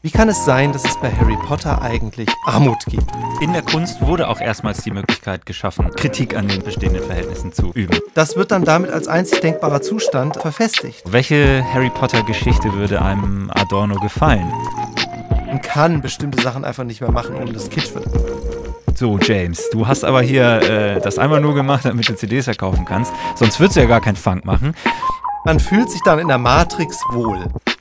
Wie kann es sein, dass es bei Harry Potter eigentlich Armut gibt? In der Kunst wurde auch erstmals die Möglichkeit geschaffen, Kritik an den bestehenden Verhältnissen zu üben. Das wird dann damit als einzig denkbarer Zustand verfestigt. Welche Harry Potter-Geschichte würde einem Adorno gefallen? Man kann bestimmte Sachen einfach nicht mehr machen, ohne dass es kitsch wird. So, James, du hast aber hier das einmal nur gemacht, damit du CDs verkaufen kannst. Sonst würdest du ja gar keinen Funk machen. Man fühlt sich dann in der Matrix wohl.